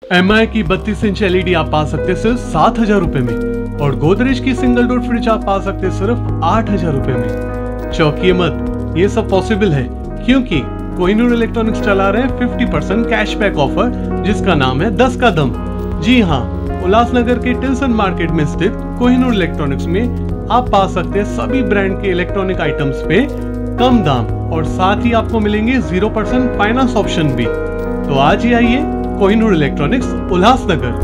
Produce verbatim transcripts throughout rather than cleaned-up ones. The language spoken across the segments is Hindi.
एम आई की बत्तीस इंच एल ई डी आप पा सकते सिर्फ सात हजार रूपए में और गोदरेज की सिंगल डोर फ्रिज आप पा सकते सिर्फ आठ हजार रूपए में। चौंकिए मत, ये सब पॉसिबल है क्योंकि कोहिनूर इलेक्ट्रॉनिक्स चला रहे हैं फिफ्टी परसेंट कैशबैक ऑफर जिसका नाम है दस का दम। जी हाँ, उल्लासनगर के टिल्सन मार्केट में स्थित कोहिनूर इलेक्ट्रॉनिक्स में आप पा सकते हैं सभी ब्रांड के इलेक्ट्रॉनिक आइटम्स पे कम दाम और साथ ही आपको मिलेंगे जीरो परसेंट फाइनेंस ऑप्शन भी। तो आज ही आइए Kohinoor electronics Ulhasnagar.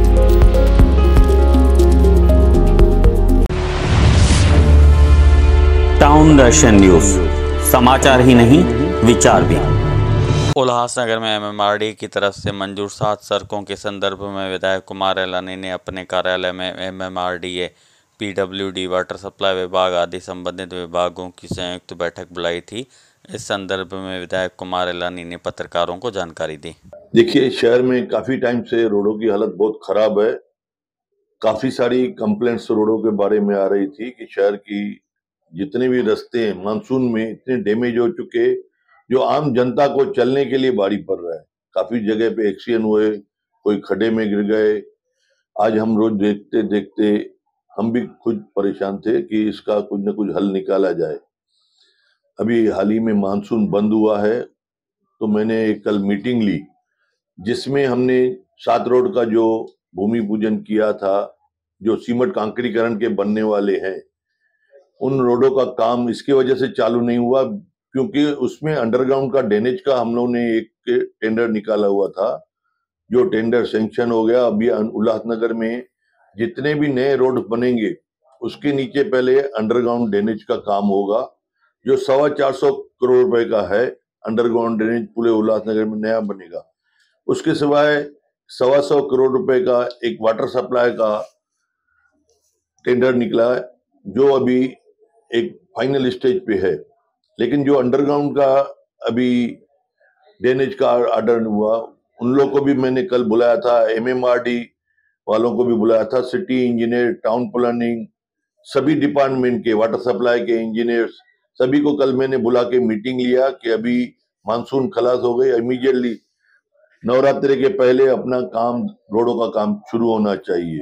Town Darshan news, समाचार ही नहीं विचार भी। उल्लासनगर में एम एम आर डी की तरफ से मंजूर सात सड़कों के संदर्भ में विधायक कुमार एलानी ने अपने कार्यालय में M M R D A, P W D, water supply विभाग आदि संबंधित विभागों की संयुक्त बैठक बुलाई थी। इस संदर्भ में विधायक कुमार एलानी ने पत्रकारों को जानकारी दी। देखिए, शहर में काफी टाइम से रोडों की हालत बहुत खराब है। काफी सारी कंप्लेंट्स रोडों के बारे में आ रही थी कि शहर की जितने भी रास्ते हैं मानसून में इतने डैमेज हो चुके जो आम जनता को चलने के लिए भारी पड़ रहा है। काफी जगह पे एक्सीडेंट हुए, कोई खड्डे में गिर गए। आज हम रोज देखते देखते हम भी खुद परेशान थे कि इसका कुछ न कुछ हल निकाला जाए। अभी हाल ही में मानसून बंद हुआ है तो मैंने एक कल मीटिंग ली जिसमें हमने सात रोड का जो भूमि पूजन किया था, जो सीमेंट कांक्रीकरण के बनने वाले हैं, उन रोडों का काम इसकी वजह से चालू नहीं हुआ क्योंकि उसमें अंडरग्राउंड का ड्रेनेज का हम लोगों ने एक टेंडर निकाला हुआ था, जो टेंडर सैंक्शन हो गया। अभी उल्लासनगर में जितने भी नए रोड बनेंगे उसके नीचे पहले अंडरग्राउंड ड्रेनेज का काम होगा, जो सवा चार सौ करोड़ रुपए का है। अंडरग्राउंड ड्रेनेज पूरे उल्लासनगर में नया बनेगा। उसके सिवाय सवा सौ करोड़ रुपए का एक वाटर सप्लाई का टेंडर निकला है, जो अभी एक फाइनल स्टेज पे है। लेकिन जो अंडरग्राउंड का अभी ड्रेनेज का ऑर्डर हुआ, उन लोगों को भी मैंने कल बुलाया था। एम एम आर डी वालों को भी बुलाया था, सिटी इंजीनियर, टाउन प्लानिंग, सभी डिपार्टमेंट के, वाटर सप्लाई के इंजीनियर्स, सभी को कल मैंने बुला के मीटिंग लिया कि अभी मानसून खलास हो गई, इमीडिएटली नवरात्रि के पहले अपना काम, रोडों का काम शुरू होना चाहिए।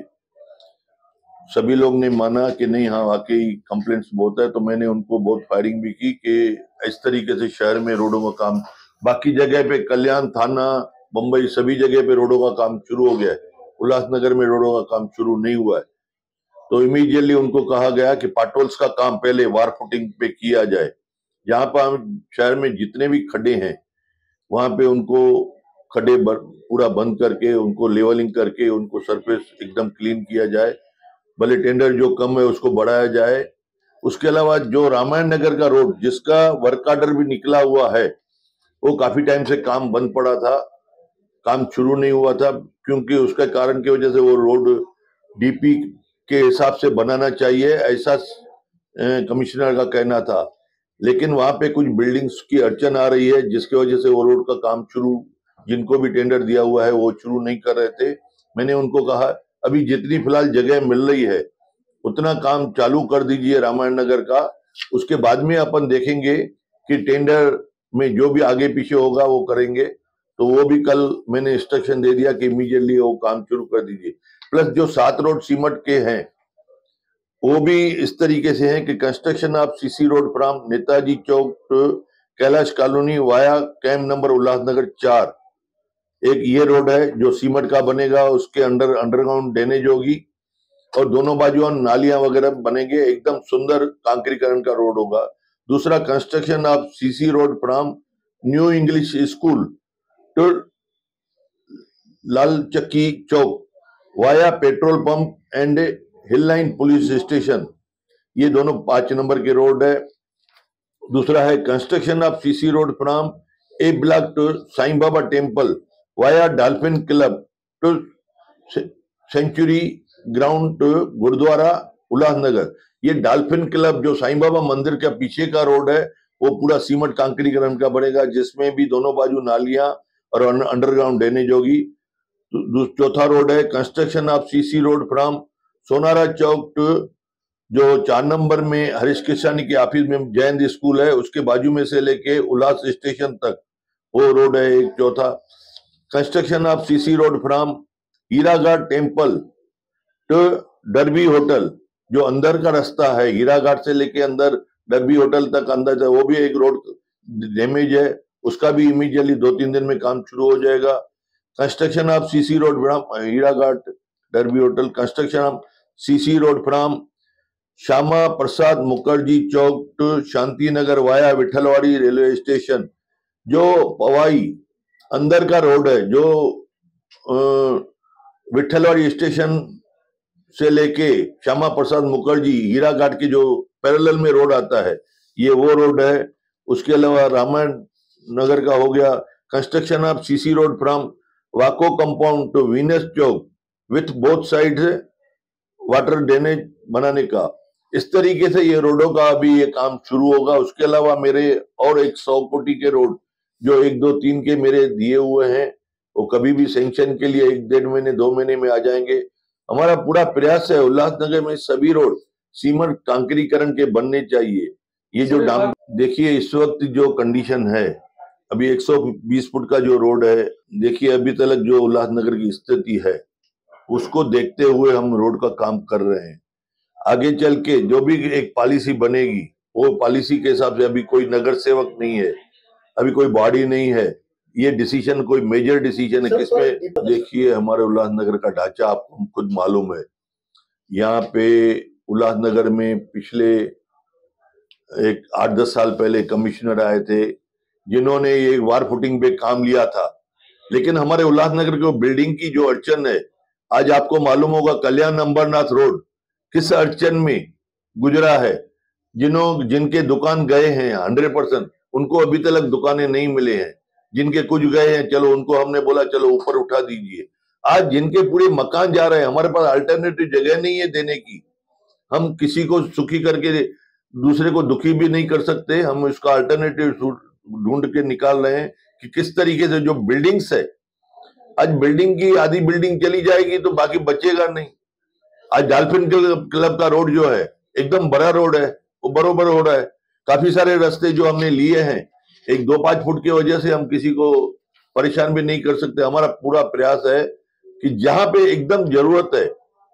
सभी लोग ने माना कि नहीं, हाँ वाकई कंप्लेंट्स बहुत है। तो मैंने उनको बहुत फायरिंग भी की कि इस तरीके से शहर में रोडों का काम, बाकी जगह पे कल्याण, थाना, मुंबई, सभी जगह पे रोडों का काम शुरू हो गया है, उल्लासनगर में रोडों का काम शुरू नहीं हुआ है। तो इमीडिएटली उनको कहा गया कि पाटोल्स का काम पहले वार फुटिंग पे किया जाए। जहां पर हम शहर में जितने भी खड्डे हैं वहां पे उनको खड्डे पूरा बंद करके, उनको लेवलिंग करके, उनको सरफेस एकदम क्लीन किया जाए। भले टेंडर जो कम है उसको बढ़ाया जाए। उसके अलावा जो रामायण नगर का रोड, जिसका वर्क ऑर्डर भी निकला हुआ है, वो काफी टाइम से काम बंद पड़ा था, काम शुरू नहीं हुआ था क्योंकि उसके कारण की वजह से वो रोड डीपी के हिसाब से बनाना चाहिए, ऐसा कमिश्नर का कहना था। लेकिन वहां पे कुछ बिल्डिंग्स की अड़चन आ रही है जिसकी वजह से वो रोड का काम शुरू, जिनको भी टेंडर दिया हुआ है वो शुरू नहीं कर रहे थे। मैंने उनको कहा अभी जितनी फिलहाल जगह मिल रही है उतना काम चालू कर दीजिए रामायण नगर का, उसके बाद में अपन देखेंगे कि टेंडर में जो भी आगे पीछे होगा वो करेंगे। तो वो भी कल मैंने इंस्ट्रक्शन दे दिया कि इमीडिएटली वो काम शुरू कर दीजिए। प्लस जो सात रोड सीमेंट के हैं वो भी इस तरीके से हैं कि construction of CC road from Netaji Chowk to Kailash colony via camp number Ulhasnagar चार, एक ये रोड है जो सीमेंट का बनेगा, उसके अंडर अंडरग्राउंड ड्रेनेज होगी और दोनों बाजुओं नालियां वगैरह बनेंगे, एकदम सुंदर कांक्रीकरण का रोड होगा। दूसरा, construction of CC road from new English school to Lal Chakki Chowk via petrol pump and hill line police station, ये दोनों पांच नंबर के रोड है। दूसरा है construction of CC road from A block to Sai Baba temple via dolphin club to century ground to Gurudwara Ulhasnagar. ये डॉल्फिन क्लब जो साईं बाबा मंदिर के पीछे का रोड है वो पूरा सीमेंट कांक्रीकरण का बनेगा, जिसमें भी दोनों बाजू नालियां और अंडरग्राउंड ड्रेनेज होगी। चौथा रोड है construction of CC road from Sonara Chowk to, जो चार नंबर में हरीश किसानी के ऑफिस में जैन स्कूल है उसके बाजू में से लेके उल्लास स्टेशन तक वो रोड है एक। चौथा construction of CC road from Hiraghat temple to Derby hotel, जो अंदर का रास्ता है हीराघाट से लेके अंदर डरबी होटल तक अंदर है, वो भी एक रोड डैमेज है, उसका भी इमीडिएटली दो तीन दिन में काम शुरू हो जाएगा। Construction of CC road from Hiraghat Derby hotel, construction of CC road from Shyama Prasad Mukherjee Chowk to Shanti Nagar via Vithalwadi railway station, जो पवाई अंदर का रोड है, जो विठलवाड़ी स्टेशन से लेके श्यामा प्रसाद मुखर्जी हीराघाट की जो पैरेलल में रोड आता है, ये वो रोड है। उसके अलावा रामायण नगर का हो गया। Construction of CC road from वाको compound to Venus Chowk with both side water drainage बनाने का। इस तरीके से ये रोडों का अभी ये काम शुरू होगा। उसके अलावा मेरे और एक सौ कोटी के रोड जो एक दो तीन के मेरे दिए हुए हैं, वो कभी भी सैंक्शन के लिए एक डेढ़ महीने दो महीने में आ जाएंगे। हमारा पूरा प्रयास है उल्लासनगर में सभी रोड सीमेंट कांक्रीकरण के बनने चाहिए। ये जो डाम देखिए इस वक्त जो कंडीशन है, अभी एक सौ बीस फुट का जो रोड है, देखिए अभी तक जो उल्लासनगर की स्थिति है उसको देखते हुए हम रोड का काम कर रहे हैं। आगे चल के जो भी एक पॉलिसी बनेगी वो पॉलिसी के हिसाब से, अभी कोई नगर सेवक नहीं है, अभी कोई बॉडी नहीं है, ये डिसीजन कोई मेजर डिसीजन है किसमें। देखिए हमारे उल्लासनगर का ढांचा आपको खुद मालूम है। यहाँ पे उल्लासनगर में पिछले एक आठ दस साल पहले कमिश्नर आए थे जिन्होंने ये वार फुटिंग पे काम लिया था, लेकिन हमारे उल्लासनगर की बिल्डिंग की जो अड़चन है, आज आपको मालूम होगा कल्याण अंबरनाथ रोड किस अड़चन में गुजरा है। जिन्हों जिनके दुकान गए हैं हंड्रेड परसेंट उनको अभी तक दुकानें नहीं मिले हैं, जिनके कुछ गए हैं चलो उनको हमने बोला चलो ऊपर उठा दीजिए। आज जिनके पूरे मकान जा रहे हैं, हमारे पास अल्टरनेटिव जगह नहीं है देने की। हम किसी को सुखी करके दूसरे को दुखी भी नहीं कर सकते, हम इसका अल्टरनेटिव ढूंढ के निकाल रहे हैं कि किस तरीके से जो बिल्डिंग्स है, आज बिल्डिंग की आधी बिल्डिंग चली जाएगी तो बाकी बचेगा नहीं। आज डॉल्फिन क्लब का रोड जो है एकदम बड़ा रोड है, वो बरोबर हो रहा है। काफी सारे रास्ते जो हमने लिए हैं एक दो पांच फुट की वजह से हम किसी को परेशान भी नहीं कर सकते। हमारा पूरा प्रयास है कि जहां पे एकदम जरूरत है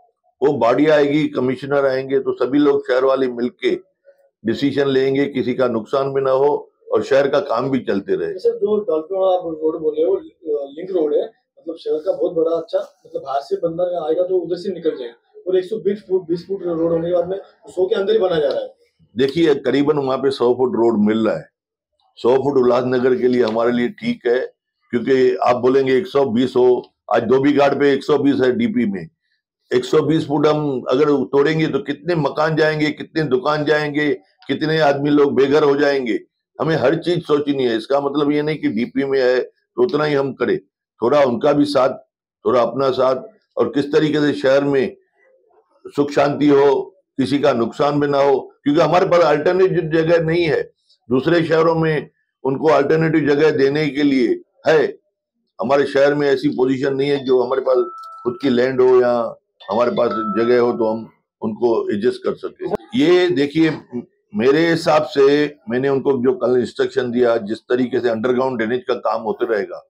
वो बॉडी आएगी, कमिश्नर आएंगे तो सभी लोग शहर वाले मिलके डिसीजन लेंगे, किसी का नुकसान भी ना हो और शहर का काम भी चलते रहे। सर जो डॉल्फिन आप रोड बोले वो लिंक रोड है, मतलब शहर का बहुत बड़ा अच्छा, मतलब बाहर से बंदा आएगा तो उधर से निकल जाएगा, और एक सौ बीस फुट बीस फुट रोड होने के बाद में सौ के अंदर ही बना जा रहा है। देखिए करीबन वहां पे सौ फुट रोड मिल रहा है। सौ फुट उल्लासनगर के लिए हमारे लिए ठीक है, क्योंकि आप बोलेंगे एक सौ बीस हो, आज धोबी घाट पे एक सौ बीस है डीपी में, एक सौ बीस फुट हम अगर तोड़ेंगे तो कितने मकान जाएंगे, कितने दुकान जाएंगे, कितने आदमी लोग बेघर हो जाएंगे। हमें हर चीज सोचनी है। इसका मतलब ये नहीं कि डीपी में है तो उतना ही हम करें, थोड़ा उनका भी साथ, थोड़ा अपना साथ, और किस तरीके से शहर में सुख शांति हो, किसी का नुकसान भी ना हो, क्योंकि हमारे पास अल्टरनेटिव जगह नहीं है। दूसरे शहरों में उनको अल्टरनेटिव जगह देने के लिए है, हमारे शहर में ऐसी पोजीशन नहीं है जो हमारे पास खुद की लैंड हो या हमारे पास जगह हो तो हम उनको एडजस्ट कर सके। ये देखिए मेरे हिसाब से मैंने उनको जो कल इंस्ट्रक्शन दिया, जिस तरीके से अंडरग्राउंड ड्रेनेज का काम होते रहेगा,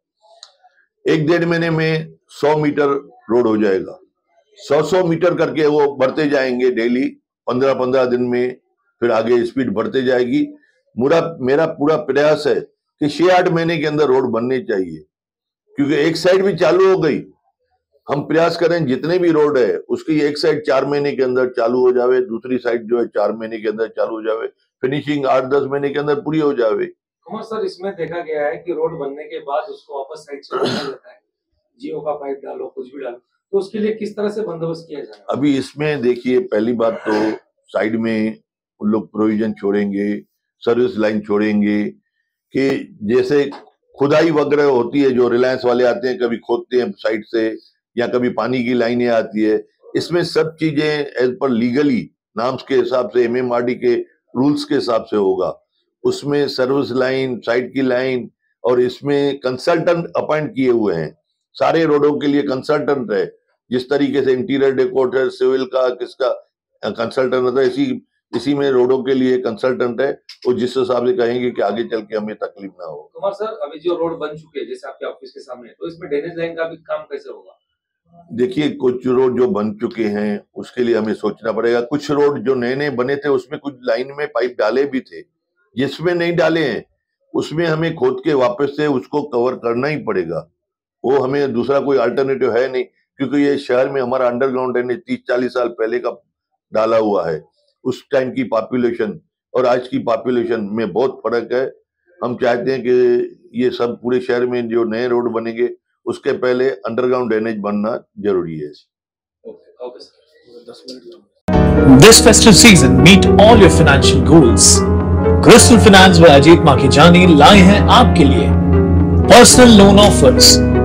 एक डेढ़ महीने में सौ मीटर रोड हो जाएगा। सौ सौ मीटर करके वो बढ़ते जाएंगे डेली, पंद्रह पंद्रह दिन में, फिर आगे स्पीड बढ़ते जाएगी। मेरा मेरा पूरा प्रयास है कि छह आठ महीने के अंदर रोड बनने चाहिए, क्योंकि एक साइड भी चालू हो गई। हम प्रयास करें जितने भी रोड है उसकी एक साइड चार महीने के अंदर चालू हो जावे, दूसरी साइड जो है चार महीने के अंदर चालू हो जावे, फिनिशिंग आठ दस महीने के अंदर पूरी हो जावे। कुमार सर, इसमें देखा गया है कि रोड बनने के बाद उसको वापस साइड से हटाया जाता है, जियो का पाइप डालो, कुछ भी डालो, तो उसके लिए किस तरह से बंदोबस्त किया जाए? अभी इसमें देखिए पहली बात तो साइड में उन लोग प्रोविजन छोड़ेंगे, सर्विस लाइन छोड़ेंगे कि जैसे खुदाई वगैरह होती है, जो रिलायंस वाले आते हैं कभी खोदते हैं साइड से, या कभी पानी की लाइनें आती है, इसमें सब चीजें एज पर लीगली नाम्स के हिसाब से, एमएमआरडी के रूल्स के हिसाब से होगा। उसमें सर्विस लाइन, साइड की लाइन, और इसमें कंसल्टेंट अपॉइंट किए हुए हैं, सारे रोडों के लिए कंसल्टेंट है। जिस तरीके से इंटीरियर डेकोरेटर, सिविल का किसका कंसल्टेंट होता है, इसी इसी में रोडों के लिए कंसल्टेंट है, वो जिस हिसाब से कहेंगे कि आगे चल के हमें तकलीफ ना हो। कुमार सर, अभी जो रोड बन चुके हैं जैसे आपके ऑफिस के सामने, तो इसमें ड्रेनेज लाइन का भी काम कैसे होगा? देखिए, कुछ रोड जो बन चुके हैं उसके लिए हमें सोचना पड़ेगा। कुछ रोड जो नए नए बने थे उसमें कुछ लाइन में पाइप डाले भी थे, जिसमें नहीं डाले हैं उसमें हमें खोद के वापस से उसको कवर करना ही पड़ेगा। वो हमें दूसरा कोई अल्टरनेटिव है नहीं, क्योंकि ये शहर में हमारा अंडरग्राउंड ड्रेनेज तीस चालीस साल पहले का डाला हुआ है। उस टाइम की पॉपुलेशन और आज की पॉपुलेशन में बहुत फर्क है। हम चाहते हैं कि ये सब पूरे शहर में जो नए रोड बनेंगे उसके पहले अंडरग्राउंड ड्रेनेज बनना जरूरी है। Okay okay sir. This festive season, meet all your financial goals. Crystal Finance व अजीत माखीजानी लाए हैं आपके लिए personal loan offers,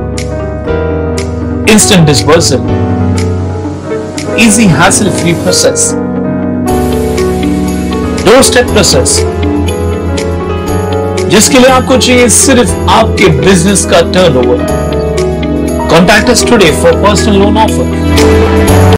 instant disbursal, easy hassle free process, door step process, जिसके लिए आपको चाहिए सिर्फ आपके बिजनेस का turnover. Contact us today for personal loan offer.